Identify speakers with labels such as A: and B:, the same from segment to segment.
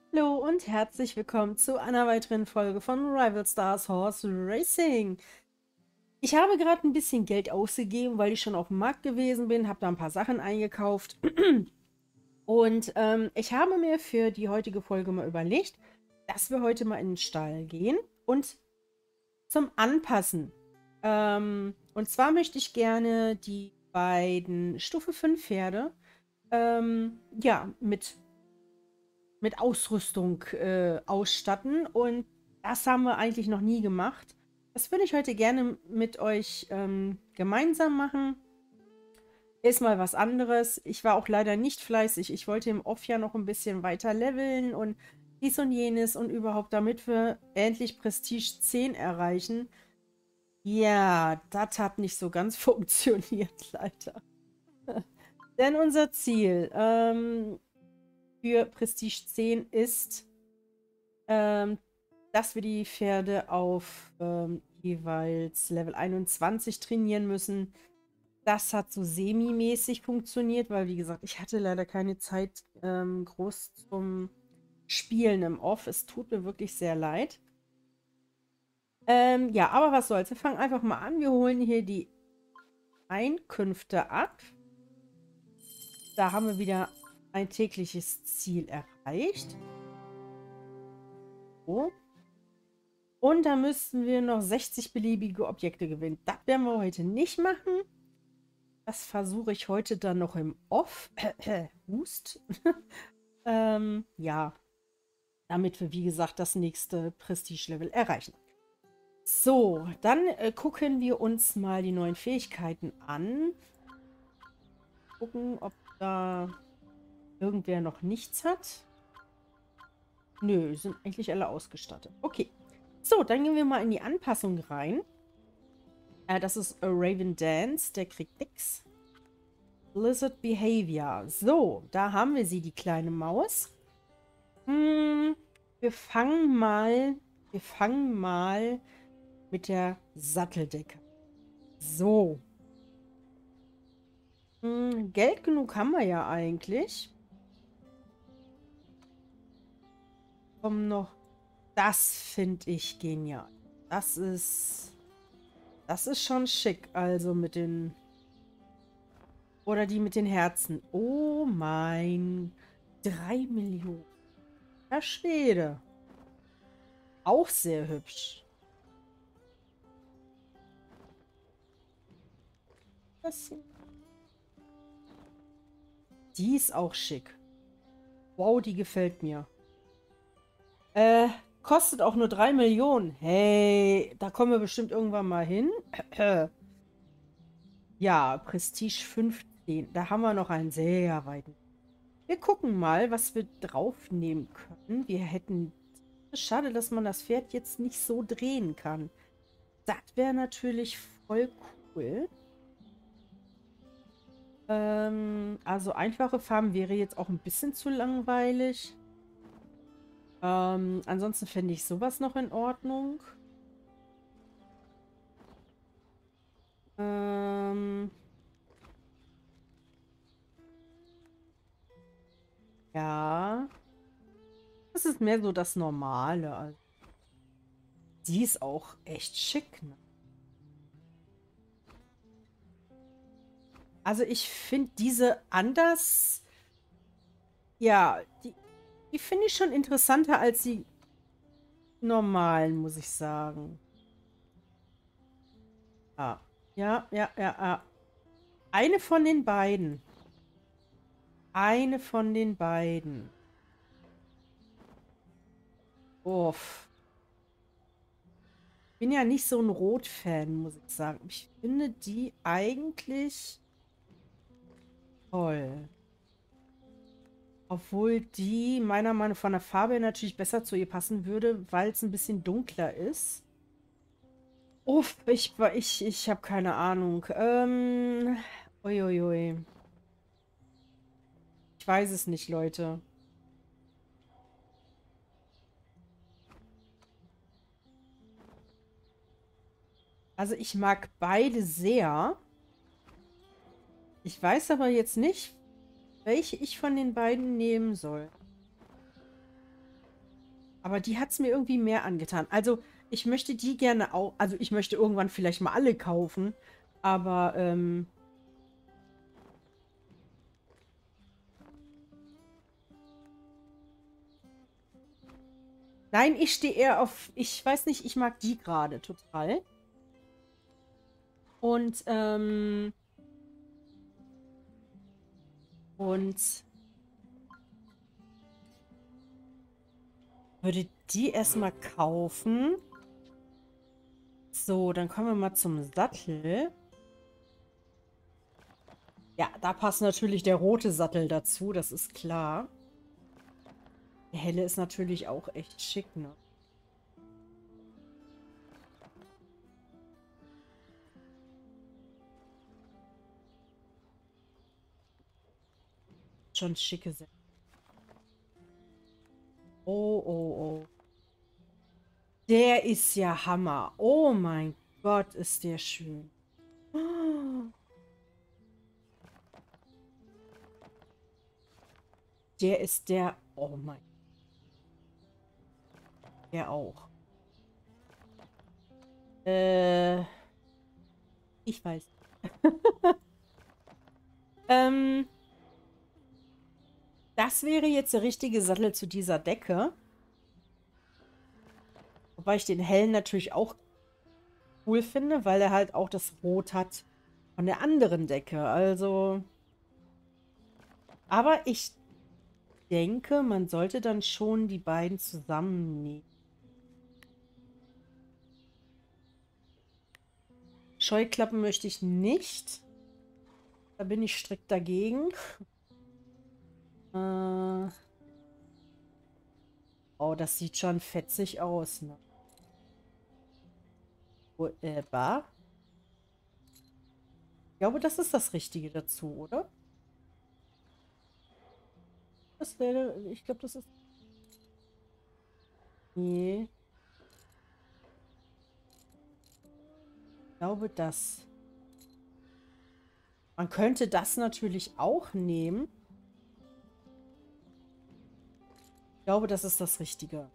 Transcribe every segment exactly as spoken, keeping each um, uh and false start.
A: Hallo und herzlich willkommen zu einer weiteren Folge von Rival Stars Horse Racing. Ich habe gerade ein bisschen Geld ausgegeben, weil ich schon auf dem Markt gewesen bin, habe da ein paar Sachen eingekauft. Und ähm, ich habe mir für die heutige Folge mal überlegt, dass wir heute mal in den Stall gehen und zum Anpassen. Ähm, und zwar möchte ich gerne die beiden Stufe fünf Pferde ähm, ja, mit mit Ausrüstung äh, ausstatten. Und das haben wir eigentlich noch nie gemacht. Das würde ich heute gerne mit euch ähm, gemeinsam machen. Ist mal was anderes. Ich war auch leider nicht fleißig. Ich wollte im Off ja noch ein bisschen weiter leveln und dies und jenes und überhaupt, damit wir endlich Prestige zehn erreichen. Ja, das hat nicht so ganz funktioniert, leider. Denn unser Ziel ähm, für Prestige zehn ist, ähm, dass wir die Pferde auf ähm, jeweils Level einundzwanzig trainieren müssen. Das hat so semi-mäßig funktioniert, weil, wie gesagt, ich hatte leider keine Zeit ähm, groß zum Spielen im Off. Es tut mir wirklich sehr leid. Ähm, ja, aber was soll's. Wir fangen einfach mal an. Wir holen hier die Einkünfte ab. Da haben wir wieder ein tägliches Ziel erreicht. So. Und da müssten wir noch sechzig beliebige Objekte gewinnen. Das werden wir heute nicht machen. Das versuche ich heute dann noch im Off. Hust. ähm, ja, damit wir, wie gesagt, das nächste Prestige-Level erreichen. So, dann äh, gucken wir uns mal die neuen Fähigkeiten an. Gucken, ob da irgendwer noch nichts hat. Nö, sind eigentlich alle ausgestattet. Okay. So, dann gehen wir mal in die Anpassung rein. Äh, das ist Raven Dance, der kriegt nix. Lizard Behavior. So, da haben wir sie, die kleine Maus. Hm, wir fangen mal, wir fangen mal mit der Satteldecke. So. Hm, Geld genug haben wir ja eigentlich. Kommen noch. Das finde ich genial. Das ist. Das ist schon schick. Also mit den. Oder die mit den Herzen. Oh mein. Drei Millionen. Herr Schwede. Auch sehr hübsch. Das hier. Die ist auch schick. Wow, die gefällt mir. Äh, kostet auch nur drei Millionen. Hey, da kommen wir bestimmt irgendwann mal hin. Ja, Prestige fünfzehn. Da haben wir noch einen sehr weiten. Wir gucken mal, was wir draufnehmen können. Wir hätten... Schade, dass man das Pferd jetzt nicht so drehen kann. Das wäre natürlich voll cool. Ähm, also einfache Farben wäre jetzt auch ein bisschen zu langweilig. Ähm, ansonsten fände ich sowas noch in Ordnung. Ähm, ja. Das ist mehr so das Normale. Also, die ist auch echt schick, ne? Also ich finde diese anders, ja, die, die finde ich schon interessanter als die normalen, muss ich sagen. Ja, ja, ja, ja, ja. Eine von den beiden. Eine von den beiden. Uff. Bin ja nicht so ein Rot-Fan, muss ich sagen. Ich finde die eigentlich toll. Obwohl die meiner Meinung nach von der Farbe her natürlich besser zu ihr passen würde, weil es ein bisschen dunkler ist. Uff, ich, ich, ich habe keine Ahnung. Ähm, uiuiui. Ich weiß es nicht, Leute. Also ich mag beide sehr. Ich weiß aber jetzt nicht, welche ich von den beiden nehmen soll. Aber die hat es mir irgendwie mehr angetan. Also, ich möchte die gerne auch, also ich möchte irgendwann vielleicht mal alle kaufen. Aber, ähm, nein, ich stehe eher auf, ich weiß nicht, ich mag die gerade total. Und, ähm, und würde die erstmal kaufen. So, dann kommen wir mal zum Sattel. Ja, da passt natürlich der rote Sattel dazu, das ist klar. Der helle ist natürlich auch echt schick, ne? Schon schicke Sättel. Oh, oh, oh. Der ist ja Hammer. Oh mein Gott, ist der schön. Oh, der ist der. Oh mein. Der auch. Äh, ich weiß. ähm, das wäre jetzt der richtige Sattel zu dieser Decke. Wobei ich den hellen natürlich auch cool finde, weil er halt auch das Rot hat von der anderen Decke. Also. Aber ich denke, man sollte dann schon die beiden zusammennehmen. Scheuklappen möchte ich nicht. Da bin ich strikt dagegen. Äh, oh, das sieht schon fetzig aus, ne? Whatever. Ich glaube, das ist das Richtige dazu, oder? Das wäre, ich glaube, das ist. Nee, ich glaube das. Man könnte das natürlich auch nehmen. Ich glaube, das ist das Richtige.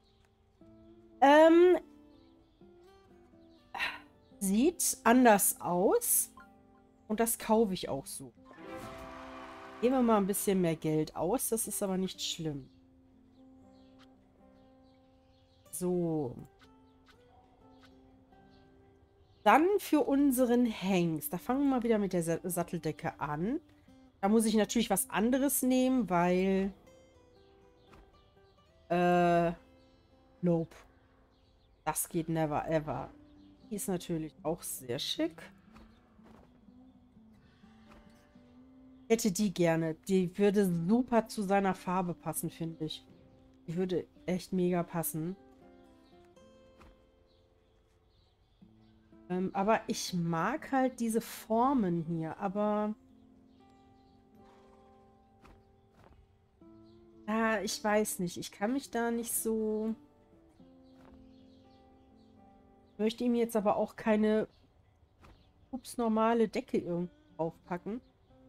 A: Ähm, sieht anders aus. Und das kaufe ich auch so. Geben wir mal ein bisschen mehr Geld aus. Das ist aber nicht schlimm. So. Dann für unseren Hengst. Da fangen wir mal wieder mit der Sa- Satteldecke an. Da muss ich natürlich was anderes nehmen, weil... Äh, nope. Das geht never ever. Die ist natürlich auch sehr schick. Hätte die gerne. Die würde super zu seiner Farbe passen, finde ich. Die würde echt mega passen. Ähm, aber ich mag halt diese Formen hier. Aber... Ah, ich weiß nicht. Ich kann mich da nicht so... Ich möchte ihm jetzt aber auch keine ups normale Decke irgendwie draufpacken.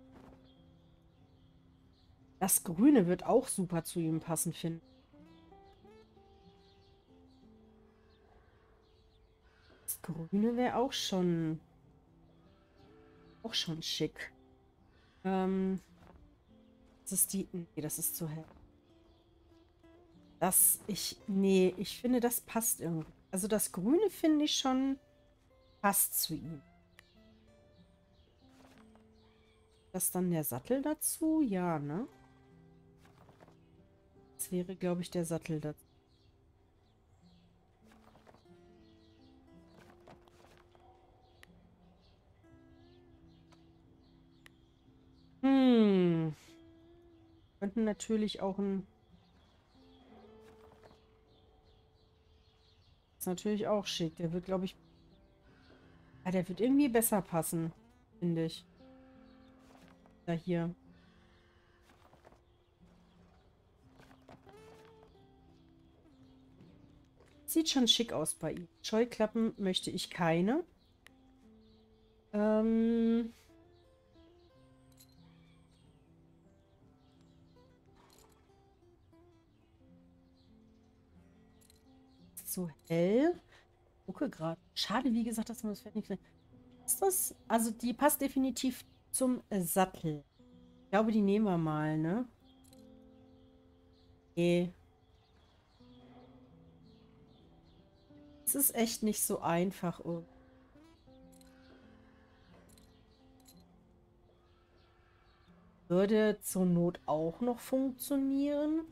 A: Das Grüne wird auch super zu ihm passen, finde ich. Das Grüne wäre auch schon, auch schon schick. Ähm, das ist die, nee, das ist zu hell. Das, ich, nee, ich finde, das passt irgendwie. Also das Grüne finde ich schon, passt zu ihm. Das dann der Sattel dazu? Ja, ne? Das wäre, glaube ich, der Sattel dazu. Hm. Könnten natürlich auch ein... Ist natürlich auch schick. Der wird, glaube ich... Ah, der wird irgendwie besser passen, finde ich. Da hier. Sieht schon schick aus bei ihm. Scheuklappen möchte ich keine. Ähm, nicht so hell. Ich gucke gerade. Schade, wie gesagt, dass man das fertig kriegt. Ist das? Also die passt definitiv zum äh, Sattel. Ich glaube, die nehmen wir mal, ne? Okay. Es ist echt nicht so einfach. Oh. Würde zur Not auch noch funktionieren.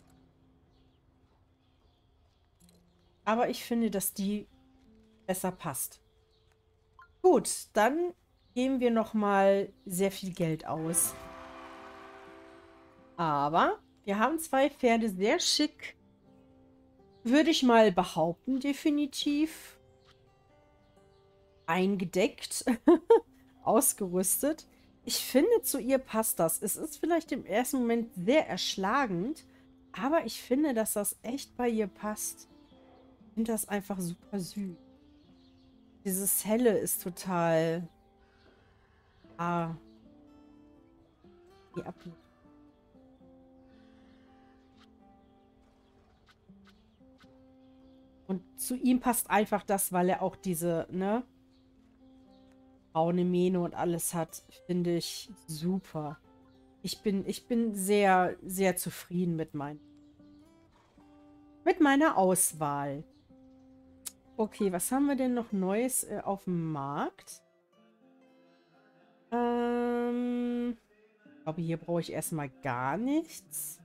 A: Aber ich finde, dass die besser passt. Gut, dann geben wir noch mal sehr viel Geld aus. Aber wir haben zwei Pferde sehr schick, würde ich mal behaupten, definitiv eingedeckt, ausgerüstet. Ich finde, zu ihr passt das. Es ist vielleicht im ersten Moment sehr erschlagend, aber ich finde, dass das echt bei ihr passt. Ich finde das einfach super süß. Dieses Helle ist total... Ah. Die Ab Und zu ihm passt einfach das, weil er auch diese, ne, braune Mähne und alles hat, finde ich super. Ich bin, ich bin sehr, sehr zufrieden mit, mein, mit meiner Auswahl. Okay, was haben wir denn noch Neues äh, auf dem Markt? Ähm, ich glaube, hier brauche ich erstmal gar nichts.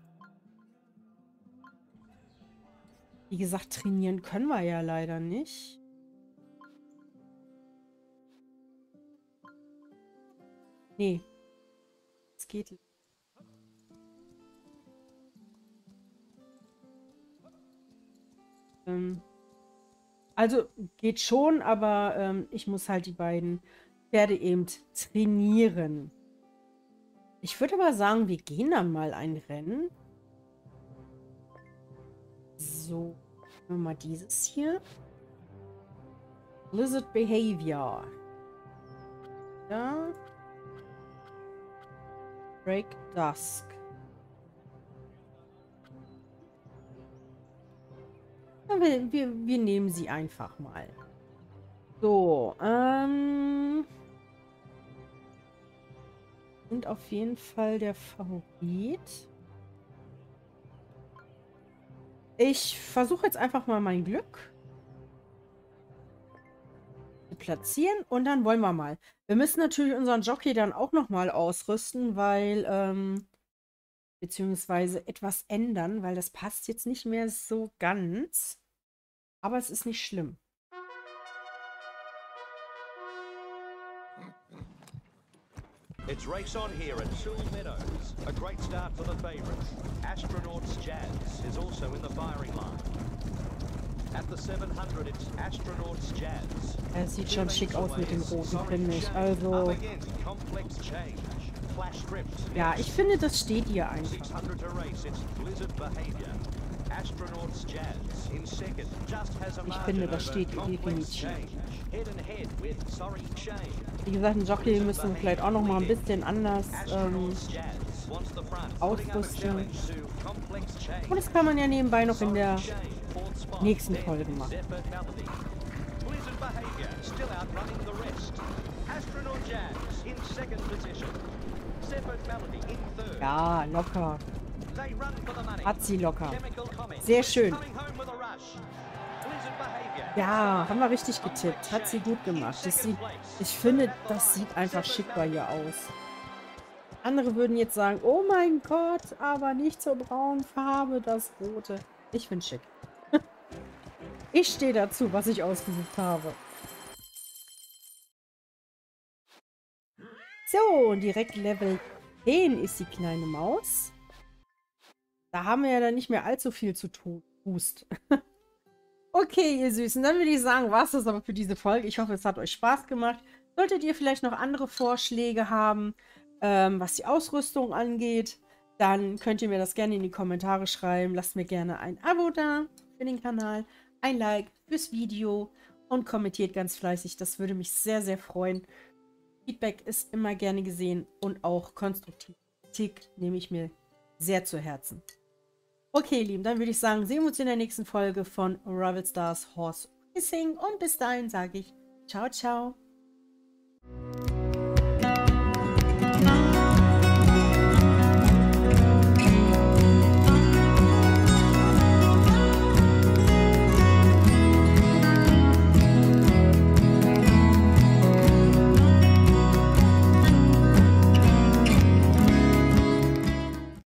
A: Wie gesagt, trainieren können wir ja leider nicht. Nee. Es geht. Ähm, also geht schon, aber ähm, ich muss halt die beiden Pferde eben trainieren. Ich würde aber sagen, wir gehen dann mal ein Rennen. So, nehmen wir mal dieses hier. Blizzard Behavior. Ja. Break Dusk. Ja, wir, wir, wir nehmen sie einfach mal. So, ähm... sind auf jeden Fall der Favorit. Ich versuche jetzt einfach mal mein Glück zu platzieren und dann wollen wir mal. Wir müssen natürlich unseren Jockey dann auch nochmal ausrüsten, weil, ähm, beziehungsweise etwas ändern, weil das passt jetzt nicht mehr so ganz. Aber es ist nicht schlimm.
B: It's race on here at Sewell Meadows. A great start for the favourites. Astronauts Jazz is also in the firing line. At the seven hundred, it's Astronauts Jazz.
A: Er sieht schon schick aus mit dem roten, finde ich. Also, ja, ich finde, das steht ihr einfach. Ich finde, das steht ihr definitiv. Wie gesagt, ein Jockey müssen wir vielleicht auch noch mal ein bisschen anders ähm, ausrüsten. Und das kann man ja nebenbei noch in der nächsten Folge machen. Ja, locker. Hat sie locker. Sehr schön. Ja, haben wir richtig getippt. Hat sie gut gemacht. Das sieht, ich finde, das sieht einfach schick bei ihr aus. Andere würden jetzt sagen, oh mein Gott, aber nicht zur braunen Farbe, das Rote. Ich finde schick. Ich stehe dazu, was ich ausgesucht habe. So, und direkt Level zehn ist die kleine Maus. Da haben wir ja dann nicht mehr allzu viel zu tun. Hust. Okay, ihr Süßen, dann würde ich sagen, war es das aber für diese Folge. Ich hoffe, es hat euch Spaß gemacht. Solltet ihr vielleicht noch andere Vorschläge haben, ähm, was die Ausrüstung angeht, dann könnt ihr mir das gerne in die Kommentare schreiben. Lasst mir gerne ein Abo da für den Kanal, ein Like fürs Video und kommentiert ganz fleißig. Das würde mich sehr, sehr freuen. Feedback ist immer gerne gesehen und auch konstruktiv. Kritik nehme ich mir sehr zu Herzen. Okay, Lieben, dann würde ich sagen, sehen wir uns in der nächsten Folge von Rival Stars Horse Racing. Und bis dahin sage ich ciao, ciao.